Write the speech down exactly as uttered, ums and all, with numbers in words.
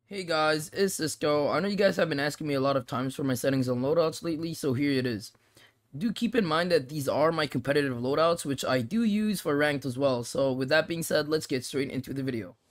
Hey guys, it's Sisco. I know you guys have been asking me a lot of times for my settings on loadouts lately, so here it is. Do keep in mind that these are my competitive loadouts, which I do use for ranked as well. So with that being said, let's get straight into the video.